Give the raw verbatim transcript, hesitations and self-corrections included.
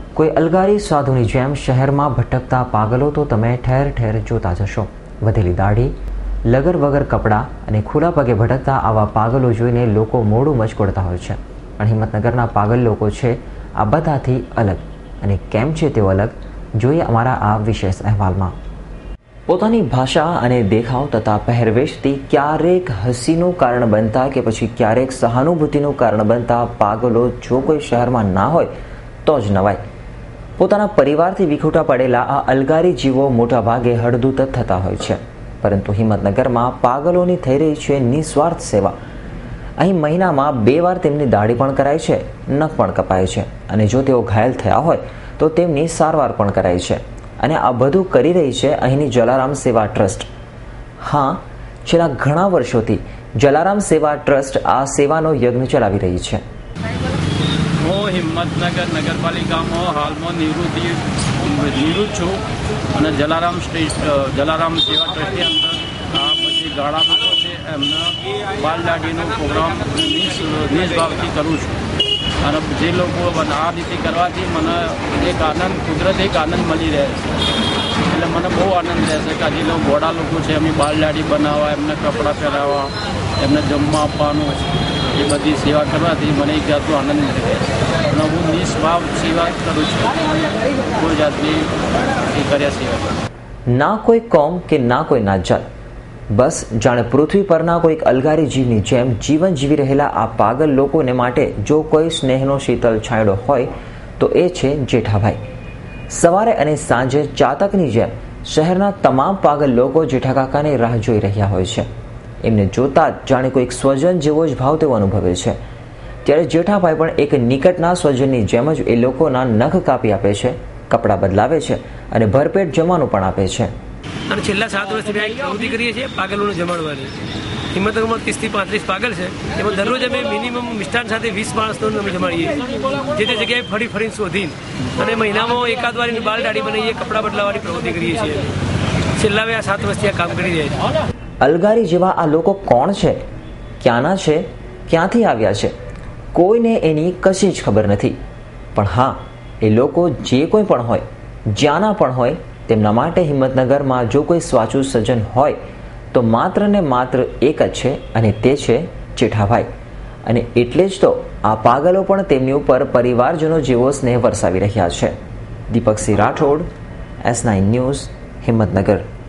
કોઈ અલગારી સાધુની જેમ શહેરમાં ભટકતા પાગલો તો તમે ઠેર ઠેર જોતા જશો. વધેલી દાઢી, લગર વગર કપડાં અને ખુલ્લા પગે ભટકતા આવા પાગલો જોઈને લોકો મોઢું મચકોડતા હોય છે. પણ હિંમતનગરના પાગલ લોકો છે આ બધાથી અલગ. અને કેમ છે તેઓ અલગ, જોઈએ અમારા આ વિશેષ અહેવાલમાં. પોતાની ભાષા અને દેખાવ તથા પહેરવેશથી ક્યારેક હસીનું કારણ બનતા કે પછી ક્યારેક સહાનુભૂતિનું કારણ બનતા પાગલો જો કોઈ શહેરમાં ના હોય તો જ નવાય. પોતાના પરિવારથી વિખૂટા પડેલા આ અલગારી જીવો મોટા ભાગે હળદૂત થતા હોય છે. પરંતુ હિંમતનગરમાં પાગલોની થઈ રહી છે નિસ્વાર્થ સેવા. અહીં મહિનામાં બે વાર તેમની દાઢી પણ કરાય છે, નખ પણ કપાય છે અને જો તેઓ ઘાયલ થયા હોય તો તેમની સારવાર પણ કરાય છે. અને આ બધું કરી રહી છે અહીંની જલારામ સેવા ટ્રસ્ટ. હા, છેલ્લા ઘણા વર્ષોથી જલારામ સેવા ટ્રસ્ટ આ સેવાનો યજ્ઞ ચલાવી રહી છે. હું હિંમતનગર નગરપાલિકામાં હાલમાં નિવૃત્તિ નિવૃત્ત છું અને જલારામ જલારામ સેવા ટ્રસ્ટની અંદર આ પછી ગાળા લોકો છે એમના બાલ દાઢીનો પ્રોગ્રામ નિસ્ભાવથી કરું છું. અને જે લોકો આ રીતે કરવાથી મને એક આનંદ, કુદરતી એક આનંદ મળી રહે છે. એટલે મને બહુ આનંદ રહેશે કે આજે લોકો ઘોડા લોકો છે એમની બાલ દાઢી બનાવવા, એમને કપડાં પહેરાવવા, એમને જમવા આપવાનું, એ બધી સેવા કરવાથી મને એક જાતનો આનંદ મળી રહે છે. અને હું નિસ્ભાવ સેવા કરું છું, કોઈ જાતની એ કર્યા સેવા. ના કોઈ કોમ કે ના કોઈ નાતજાત, બસ જાણે પૃથ્વી પરના કોઈક અલગારી જીવની જેમ જીવન જીવી રહેલા આ પાગલ લોકોને માટે જો કોઈ સ્નેહનો શીતળ છાંયડો હોય તો એ છે જેઠાભાઈ. સવારે અને સાંજે ચાતકની જેમ શહેરના તમામ પાગલ લોકો જેઠા કાકાની રાહ જોઈ રહ્યા હોય છે. એમને જોતા જ જાણે કોઈક સ્વજન જેવો જ ભાવ તેઓ અનુભવે છે. ત્યારે જેઠાભાઈ પણ એક નિકટના સ્વજનની જેમ જ એ લોકોના નખ કાપી આપે છે, કપડાં બદલાવે છે અને ભરપેટ જમવાનું પણ આપે છે. અને છેલ્લા સાત વર્ષથી અમે પ્રવૃત્તિ કરીએ છીએ પાગલોને જમાડવાની. હિંમતનગરમાં ત્રીસથી પાંત્રીસ પાગલ છે, એમાં દરરોજ અમે મિનિમમ મિષ્ટાન સાથે વીસ માણસનો અમે જમાડીએ. જે તે જગ્યાએ ફરી ફરીને શોધીને અને મહિનામાં એકાદ વારની બાલ દાઢી બનાવીએ, કપડાં બદલાવાની પ્રવૃત્તિ કરીએ છીએ. છેલ્લા આ સાત વર્ષથી આ કામ કરી રહ્યા છે. અલગારી જેવા આ લોકો કોણ છે, ક્યાંના છે, ક્યાંથી આવ્યા છે, કોઈને એની કશી જ ખબર નથી. પણ હા, એ લોકો જે કોઈ પણ હોય, જ્યાંના પણ હોય, તેમના માટે હિંમતનગરમાં જો કોઈ સાચું સજ્જન હોય તો માત્ર ને માત્ર એક જ છે અને તે છે જેઠાભાઈ. અને એટલે જ તો આ પાગલો પણ તેમની ઉપર પરિવારજનો જેવો સ્નેહ વરસાવી રહ્યા છે. Deepaksinh Rathod, S nine news, Himmatnagar.